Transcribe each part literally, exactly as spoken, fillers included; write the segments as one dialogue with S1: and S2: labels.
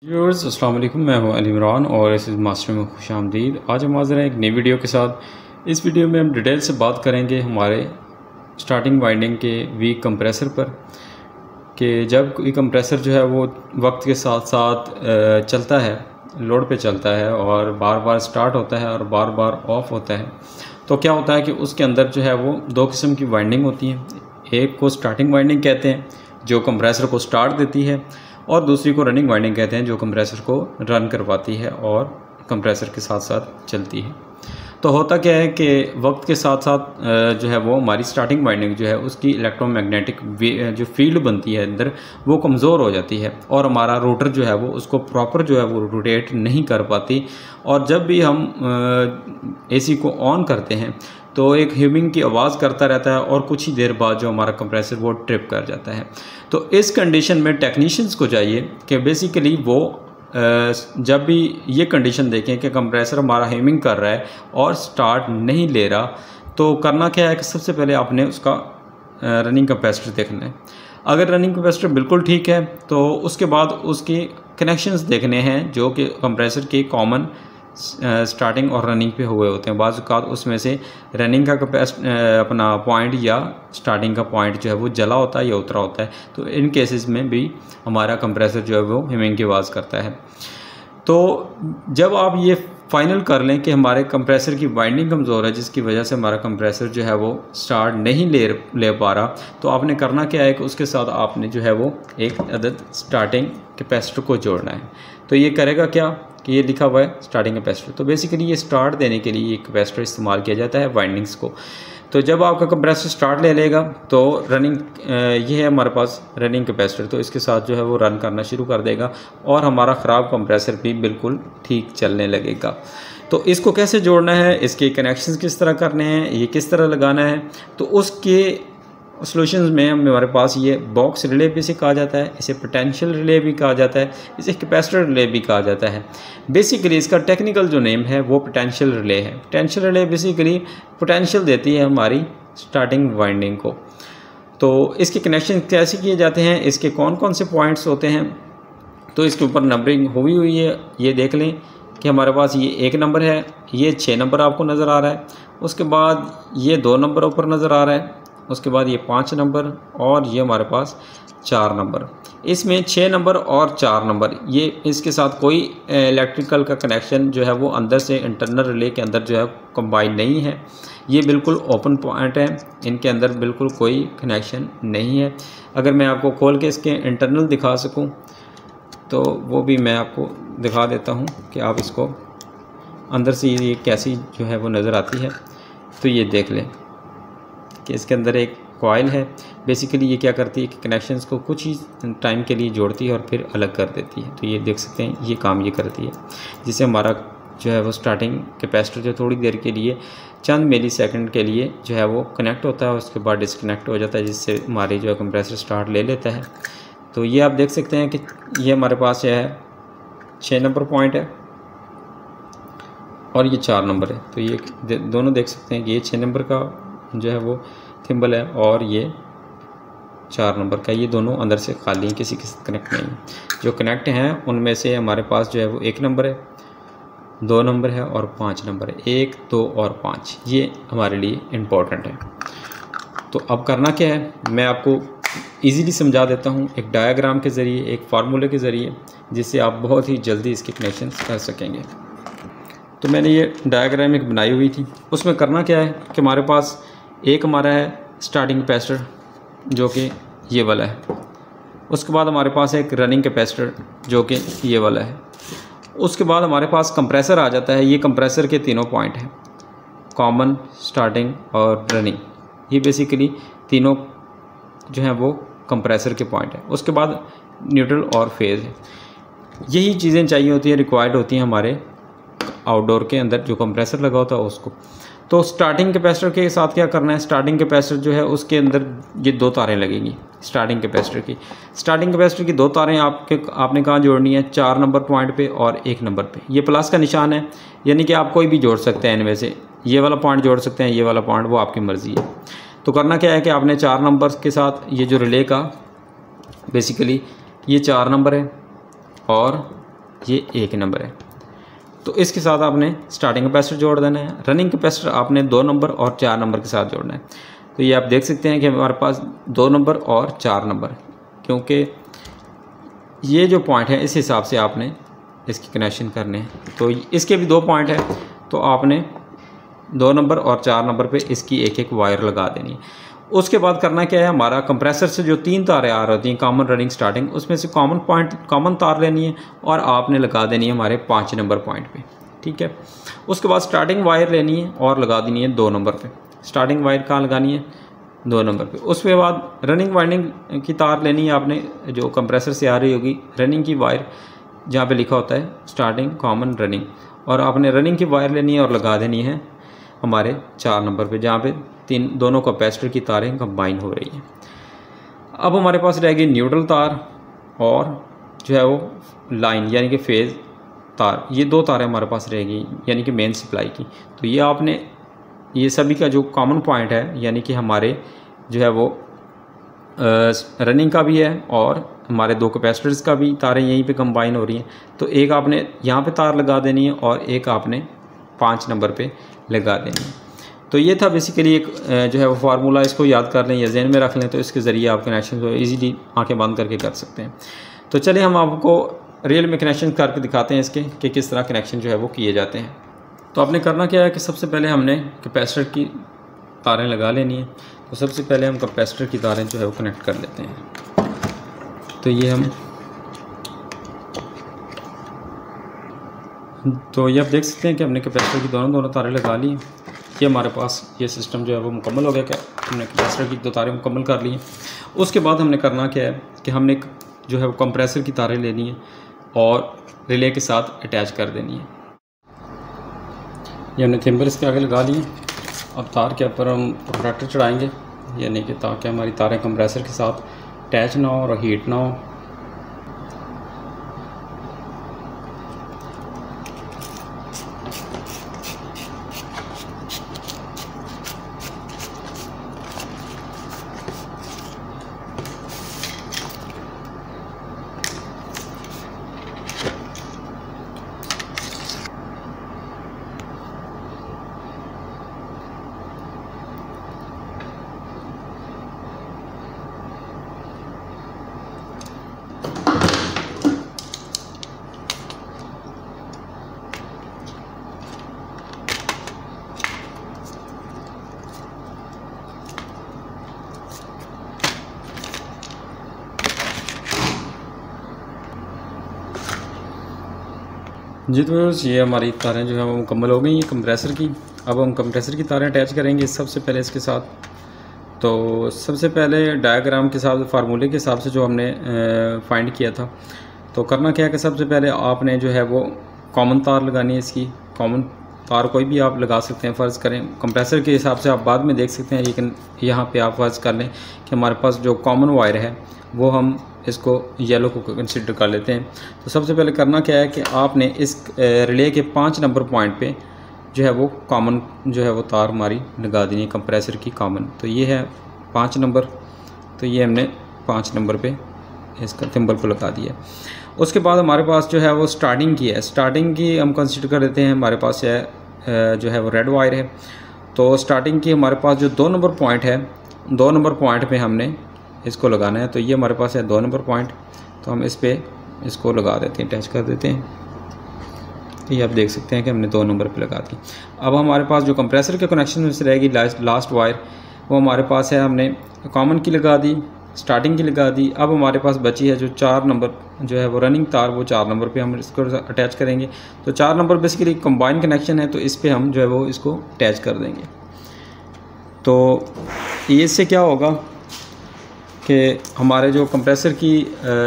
S1: Viewers अस्सलाम वालेकुम, मैं हूं अली इमरान और इस मास्टर में खुश आमदीद। आज हम हाज़िर हैं एक नई वीडियो के साथ। इस वीडियो में हम डिटेल से बात करेंगे हमारे स्टार्टिंग वाइंडिंग के वीक कंप्रेसर पर, कि जब कोई कंप्रेसर जो है वो वक्त के साथ साथ चलता है, लोड पे चलता है और बार बार स्टार्ट होता है और बार बार ऑफ होता है, तो क्या होता है कि उसके अंदर जो है वो दो किस्म की वाइंडिंग होती हैं। एक को स्टार्टिंग वाइंडिंग कहते हैं जो कंप्रेसर को स्टार्ट देती है, और दूसरी को रनिंग वाइंडिंग कहते हैं जो कंप्रेसर को रन करवाती है और कंप्रेसर के साथ साथ चलती है। तो होता क्या है कि वक्त के साथ साथ जो है वो हमारी स्टार्टिंग वाइंडिंग जो है उसकी इलेक्ट्रोमैग्नेटिक जो फील्ड बनती है अंदर, वो कमज़ोर हो जाती है और हमारा रोटर जो है वो उसको प्रॉपर जो है वो रोटेट नहीं कर पाती। और जब भी हम एसी को ऑन करते हैं तो एक ह्यूमिंग की आवाज़ करता रहता है और कुछ ही देर बाद जो हमारा कंप्रेसर वो ट्रिप कर जाता है। तो इस कंडीशन में टेक्नीशियंस को चाहिए कि बेसिकली वो जब भी ये कंडीशन देखें कि कंप्रेसर हमारा ह्यूमिंग कर रहा है और स्टार्ट नहीं ले रहा, तो करना क्या है कि सबसे पहले आपने उसका रनिंग कैपेसिटर देखना है। अगर रनिंग कैपेसिटर बिल्कुल ठीक है तो उसके बाद उसके कनेक्शंस देखने हैं जो कि कंप्रेसर के कॉमन स्टार्टिंग और रनिंग पे हुए होते हैं। बाज़ औक़ात उसमें से रनिंग का कैपेसिट अपना पॉइंट या स्टार्टिंग का पॉइंट जो है वो जला होता है या उतरा होता है, तो इन केसेस में भी हमारा कंप्रेसर जो है वो ह्यूमिंग की आवाज़ करता है। तो जब आप ये फाइनल कर लें कि हमारे कंप्रेसर की वाइंडिंग कमज़ोर है जिसकी वजह से हमारा कंप्रेसर जो है वो स्टार्ट नहीं ले ले पा रहा, तो आपने करना क्या है कि उसके साथ आपने जो है वो एक अदद स्टार्टिंग कैपेसिटर को जोड़ना है। तो ये करेगा क्या कि ये लिखा हुआ है स्टार्टिंग कैपेसिटर। तो बेसिकली ये स्टार्ट देने के लिए ये कैपेसिटर इस्तेमाल किया जाता है वाइंडिंग्स को। तो जब आपका कंप्रेसर स्टार्ट ले लेगा तो रनिंग ये है हमारे पास रनिंग कैपेसिटर, तो इसके साथ जो है वो रन करना शुरू कर देगा और हमारा ख़राब कंप्रेसर भी बिल्कुल ठीक चलने लगेगा। तो इसको कैसे जोड़ना है, इसके कनेक्शंस किस तरह करने हैं, ये किस तरह लगाना है, तो उसके सॉल्यूशंस में हमारे पास ये बॉक्स रिले भी से कहा जाता है, इसे पोटेंशियल रिले भी कहा जाता है, इसे कैपेसिटर रिले भी कहा जाता है। बेसिकली इसका टेक्निकल जो नेम है वो पोटेंशियल रिले है। पोटेंशियल रिले बेसिकली पोटेंशियल देती है हमारी स्टार्टिंग वाइंडिंग को। तो इसके कनेक्शन कैसे किए जाते हैं, इसके कौन कौन से पॉइंट्स होते हैं, तो इसके ऊपर नंबरिंग हुई हुई है। ये देख लें कि हमारे पास ये एक नंबर है, ये छः नंबर आपको नज़र आ रहा है, उसके बाद ये दो नंबर ऊपर नज़र आ रहा है, उसके बाद ये पाँच नंबर और ये हमारे पास चार नंबर। इसमें छः नंबर और चार नंबर ये इसके साथ कोई इलेक्ट्रिकल का कनेक्शन जो है वो अंदर से इंटरनल रिले के अंदर जो है कंबाइन नहीं है। ये बिल्कुल ओपन पॉइंट है, इनके अंदर बिल्कुल कोई कनेक्शन नहीं है। अगर मैं आपको खोल के इसके इंटरनल दिखा सकूं तो वो भी मैं आपको दिखा देता हूं कि आप इसको अंदर से ये कैसी जो है वो नज़र आती है। तो ये देख लें कि इसके अंदर एक कॉइल है। बेसिकली ये क्या करती है कि कनेक्शंस को कुछ ही टाइम के लिए जोड़ती है और फिर अलग कर देती है। तो ये देख सकते हैं ये काम ये करती है, जिससे हमारा जो है वो स्टार्टिंग कैपेसिटर जो थोड़ी देर के लिए चंद मिली सेकंड के लिए जो है वो कनेक्ट होता है, उसके बाद डिसकनेक्ट हो जाता है, जिससे हमारी जो है कंप्रेसर स्टार्ट ले लेता है। तो ये आप देख सकते हैं कि ये हमारे पास जो है छः नंबर पॉइंट है और ये चार नंबर है। तो ये दोनों देख सकते हैं कि ये छः नंबर का जो है वो थिम्बल है और ये चार नंबर का, ये दोनों अंदर से खाली हैं, किसी के साथ कनेक्ट नहीं है। जो कनेक्ट हैं उनमें से हमारे पास जो है वो एक नंबर है, दो नंबर है और पाँच नंबर है। एक, दो और पाँच ये हमारे लिए इम्पोर्टेंट है। तो अब करना क्या है, मैं आपको इजीली समझा देता हूँ एक डायग्राम के ज़रिए, एक फार्मूले के ज़रिए, जिससे आप बहुत ही जल्दी इसके कनेक्शन कर सकेंगे। तो मैंने ये डायग्राम एक बनाई हुई थी, उसमें करना क्या है कि हमारे पास एक हमारा है स्टार्टिंग कैपेसिटर जो कि ये वाला है, उसके बाद हमारे पास एक रनिंग कैपेसिटर जो कि ये वाला है, उसके बाद हमारे पास कंप्रेसर आ जाता है। ये कंप्रेसर के तीनों पॉइंट हैं, कॉमन, स्टार्टिंग और रनिंग। ये बेसिकली तीनों जो हैं वो कंप्रेसर के पॉइंट हैं। उसके बाद न्यूट्रल और फेज़ है। यही चीज़ें चाहिए होती हैं, रिक्वायर्ड होती हैं हमारे आउटडोर के अंदर जो कंप्रेसर लगा होता है उसको। तो स्टार्टिंग कैपेसिटर के साथ क्या करना है, स्टार्टिंग कैपेसिटर जो है उसके अंदर ये दो तारें लगेंगी स्टार्टिंग कैपेसिटर की। स्टार्टिंग कैपेसिटर की दो तारें आपके आपने कहाँ जोड़नी है, चार नंबर पॉइंट पे और एक नंबर पे। ये प्लस का निशान है, यानी कि आप कोई भी जोड़ सकते हैं इनमें से, ये वाला पॉइंट जोड़ सकते हैं, ये वाला पॉइंट, वो आपकी मर्ज़ी है। तो करना क्या है कि आपने चार नंबर के साथ ये जो रिले का बेसिकली ये चार नंबर है और ये एक नंबर है। तो इसके साथ आपने स्टार्टिंग कैपेसिटर जोड़ देना है। रनिंग कैपेसिटर आपने दो नंबर और चार नंबर के साथ जोड़ना है। तो ये आप देख सकते हैं कि हमारे पास दो नंबर और चार नंबर, क्योंकि ये जो पॉइंट है इस हिसाब से आपने इसकी कनेक्शन करने हैं। तो इसके भी दो पॉइंट है, तो आपने दो नंबर और चार नंबर पे इसकी एक एक वायर लगा देनी है। उसके बाद करना क्या है, हमारा कंप्रेसर से जो तीन तारें आ रही हैं कॉमन रनिंग स्टार्टिंग, उसमें से कॉमन पॉइंट कॉमन तार लेनी है और आपने लगा देनी है हमारे पाँच नंबर पॉइंट पे, ठीक है। उसके बाद स्टार्टिंग वायर लेनी है और लगा देनी है दो नंबर पे। स्टार्टिंग वायर कहाँ लगानी है, दो नंबर पे। उसके बाद रनिंग वाइंडिंग की तार लेनी है आपने, जो कंप्रेसर से आ रही होगी रनिंग की वायर, जहाँ पे लिखा होता है स्टार्टिंग कॉमन रनिंग, और आपने रनिंग की वायर लेनी है और लगा देनी है हमारे चार नंबर पे, जहाँ पे तीन दोनों कैपेसिटर की तारें कंबाइन हो रही हैं। अब हमारे पास रहेगी न्यूट्रल तार और जो है वो लाइन यानी कि फेज़ तार, ये दो तारें हमारे पास रहेगी यानी कि मेन सप्लाई की। तो ये आपने ये सभी का जो कॉमन पॉइंट है यानी कि हमारे जो है वो रनिंग का भी है और हमारे दो कैपेसिटर्स का भी तारें यहीं पे कंबाइन हो रही हैं। तो एक आपने यहाँ पे तार लगा देनी है और एक आपने पाँच नंबर पे लगा देनी है। तो ये था बेसिकली एक जो है वो फार्मूला, इसको याद कर लें या जहन में रख लें, तो इसके ज़रिए आप कनेक्शन को ईजीली आंखें बंद करके कर सकते हैं। तो चलिए हम आपको रियल में कनेक्शन करके दिखाते हैं इसके कि किस तरह कनेक्शन जो है वो किए जाते हैं। तो आपने करना क्या है कि सबसे पहले हमने कैपेसिटर की तारें लगा लेनी है। तो सबसे पहले हम कैपेसिटर की तारें जो है वो कनेक्ट कर लेते हैं। तो ये हम तो ये आप देख सकते हैं कि हमने कैपेसिटर की दोनों दोनों तारें लगा ली। ये हमारे पास ये सिस्टम जो है वो मुकम्मल हो गया। क्या हमने कैपेसिटर की दो तारें मुकम्मल कर ली हैं। उसके बाद हमने करना क्या है कि हमने जो है वो कंप्रेसर की तारें लेनी है और रिले के साथ अटैच कर देनी है। ये हमने थिम्बर इसके आगे लगा लिए। अब तार के ऊपर हम प्रोटेक्टर चढ़ाएंगे, यानी कि ताकि हमारी तारें कंप्रेसर के साथ अटैच ना हो और हीट ना हो। जी तो ये हमारी तारें जो है वो मुकम्मल हो गई हैं कंप्रेसर की। अब हम कंप्रेसर की तारें अटैच करेंगे सबसे पहले इसके साथ। तो सबसे पहले डायग्राम के साथ फार्मूले के हिसाब से जो हमने फाइंड किया था, तो करना क्या है कि सबसे पहले आपने जो है वो कॉमन तार लगानी है। इसकी कॉमन तार कोई भी आप लगा सकते हैं, फ़र्ज़ करें कंप्रेसर के हिसाब से आप बाद में देख सकते हैं, लेकिन यहाँ पे आप फ़र्ज़ कर लें कि हमारे पास जो कॉमन वायर है वो हम इसको येलो को कंसिडर कर लेते हैं। तो सबसे पहले करना क्या है कि आपने इस रिले के पाँच नंबर पॉइंट पे जो है वो कॉमन जो है वो तार हमारी लगा देनी है कंप्रेसर की कॉमन। तो ये है पाँच नंबर, तो ये हमने पाँच नंबर पे इसका थिम्बल को लगा दिया। उसके बाद हमारे पास जो है वो स्टार्टिंग की है, स्टार्टिंग की हम कंसिडर कर लेते हैं। हमारे पास है जो है वो रेड वायर है। तो स्टार्टिंग की हमारे पास जो दो नंबर पॉइंट है, दो नंबर पॉइंट पे हमने इसको लगाना है। तो ये हमारे पास है दो नंबर पॉइंट, तो हम इस पे इसको लगा देते हैं, अटैच कर देते हैं। तो ये आप देख सकते हैं कि हमने दो नंबर पे लगा दी। अब हमारे पास जो कंप्रेसर के कनेक्शन में से रहेगी लास्ट लास्ट वायर, वो हमारे पास है, हमने कॉमन की लगा दी, स्टार्टिंग की लगा दी। अब हमारे पास बची है जो चार नंबर जो है वो रनिंग तार, वो चार नंबर पे हम इसको अटैच करेंगे। तो चार नंबर बेसिकली कंबाइन कनेक्शन है, तो इस पर हम जो है वो इसको अटैच कर देंगे। तो ये इससे क्या होगा कि हमारे जो कंप्रेसर की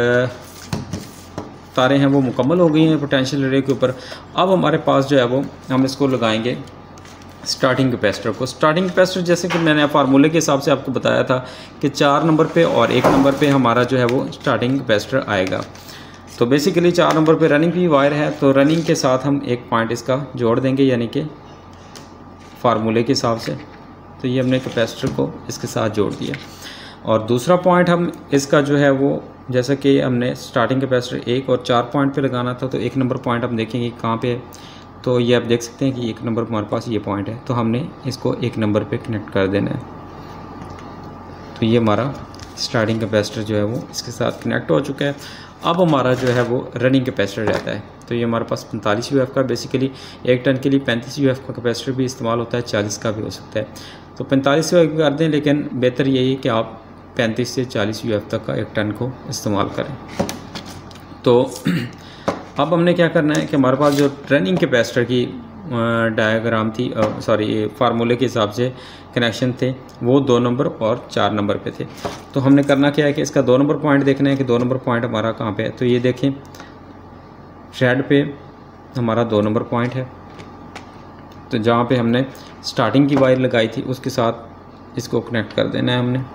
S1: तारें हैं वो मुकम्मल हो गई हैं पोटेंशियल रिले के ऊपर। अब हमारे पास जो है वो हम इसको लगाएंगे स्टार्टिंग कैपेसिटर को। स्टार्टिंग कैपेसिटर जैसे कि मैंने फार्मूले के हिसाब से आपको बताया था कि चार नंबर पे और एक नंबर पे हमारा जो है वो स्टार्टिंग कैपेसिटर आएगा। तो बेसिकली चार नंबर पे रनिंग की वायर है, तो रनिंग के साथ हम एक पॉइंट इसका जोड़ देंगे, यानी कि फार्मूले के हिसाब से। तो ये हमने कैपेसिटर को इसके साथ जोड़ दिया। और दूसरा पॉइंट हम इसका जो है वो जैसा कि हमने स्टार्टिंग कैपेसिटर एक और चार पॉइंट पे लगाना था, तो एक नंबर पॉइंट आप देखेंगे कहाँ पे है, तो ये आप देख सकते हैं कि एक नंबर हमारे पास ये पॉइंट है, तो हमने इसको एक नंबर पे कनेक्ट कर देना है। तो ये हमारा स्टार्टिंग कैपेसिटर जो है वो इसके साथ कनेक्ट हो चुका है। अब हमारा जो है वो रनिंग कैपेसिटर रहता है। तो ये हमारे पास पैंतालीस यू एफ का, बेसिकली एक टन के लिए पैंतीस यू एफ का कैपेसिटर भी इस्तेमाल होता है, चालीस का भी हो सकता है। तो पैंतालीस यू एफ कर दें, लेकिन बेहतर यही है कि आप पैंतीस से चालीस यू एफ तक का एक टन को इस्तेमाल करें। तो अब हमने क्या करना है कि हमारे पास जो रनिंग कैपेसिटर की डायग्राम थी, सॉरी फार्मूले के हिसाब से कनेक्शन थे, वो दो नंबर और चार नंबर पे थे। तो हमने करना क्या है कि इसका दो नंबर पॉइंट देखना है कि दो नंबर पॉइंट हमारा कहाँ पे है। तो ये देखें, रेड पे हमारा दो नंबर पॉइंट है। तो जहाँ पे हमने स्टार्टिंग की वायर लगाई थी उसके साथ इसको कनेक्ट कर देना है हमने।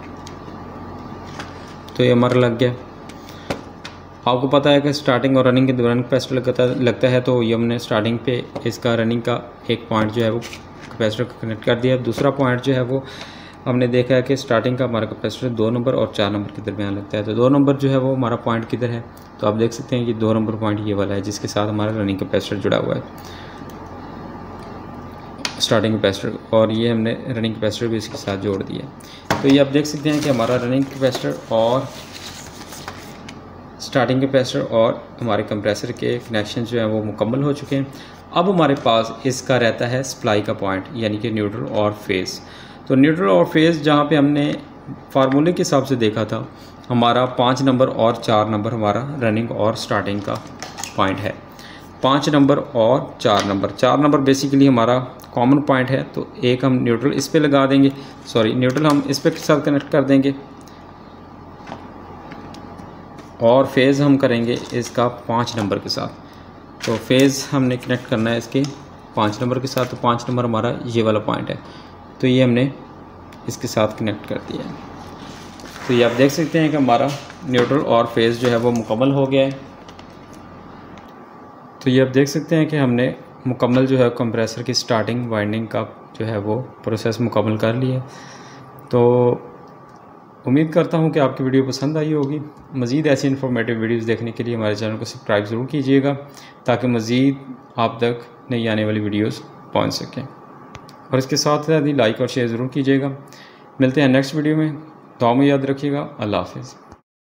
S1: तो ये हमारा लग गया। आपको पता है कि स्टार्टिंग और रनिंग के दौरान कैपेसिटर लगता लगता है, तो ये हमने स्टार्टिंग पे इसका रनिंग का एक पॉइंट जो है वो कैपेसिटर को कनेक्ट कर दिया। दूसरा पॉइंट जो है वो हमने देखा है कि स्टार्टिंग का हमारा कैपेसिटर दो नंबर और चार नंबर के दरमियान लगता है। तो दो नंबर जो है वो हमारा पॉइंट किधर है, तो आप देख सकते हैं कि दो नंबर पॉइंट ये वाला है जिसके साथ हमारा रनिंग कैपेसिटर जुड़ा हुआ है, स्टार्टिंग कैपेसिटर, और ये हमने रनिंग कैपेसिटर भी इसके साथ जोड़ दिया। तो ये आप देख सकते हैं कि हमारा रनिंग कैपेसिटर और स्टार्टिंग कैपेसिटर और हमारे कंप्रेसर के कनेक्शन जो हैं वो मुकम्मल हो चुके हैं। अब हमारे पास इसका रहता है सप्लाई का पॉइंट, यानी कि न्यूट्रल और फेज़। तो न्यूट्रल और फेज़ जहाँ पे हमने फार्मूले के हिसाब से देखा था, हमारा पाँच नंबर और चार नंबर हमारा रनिंग और स्टार्टिंग का पॉइंट है। पाँच नंबर और चार नंबर चार नंबर बेसिकली हमारा कॉमन पॉइंट है, तो एक हम न्यूट्रल इस पे लगा देंगे, सॉरी न्यूट्रल हम इस पे के साथ कनेक्ट कर देंगे, और फेज़ हम करेंगे इसका पाँच नंबर के साथ। तो फेज़ हमने कनेक्ट करना है इसके पाँच नंबर के साथ। तो पाँच नंबर हमारा ये वाला पॉइंट है, तो ये हमने इसके साथ कनेक्ट कर दिया है। तो ये आप देख सकते हैं कि हमारा न्यूट्रल और फेज़ जो है वो मुकम्मल हो गया है। तो ये आप देख सकते हैं कि हमने मुकम्मल जो है कंप्रेसर की स्टार्टिंग वाइंडिंग का जो है वो प्रोसेस मुकम्मल कर लिया। तो उम्मीद करता हूँ कि आपकी वीडियो पसंद आई होगी। मज़ीद ऐसी इन्फॉर्मेटिव वीडियोस देखने के लिए हमारे चैनल को सब्सक्राइब ज़रूर कीजिएगा, ताकि मज़ीद आप तक नई आने वाली वीडियोस पहुँच सकें। और इसके साथ साथ ही लाइक और शेयर ज़रूर कीजिएगा। मिलते हैं नेक्स्ट वीडियो में, दुआ में याद रखिएगा। अल्लाह हाफ़िज़।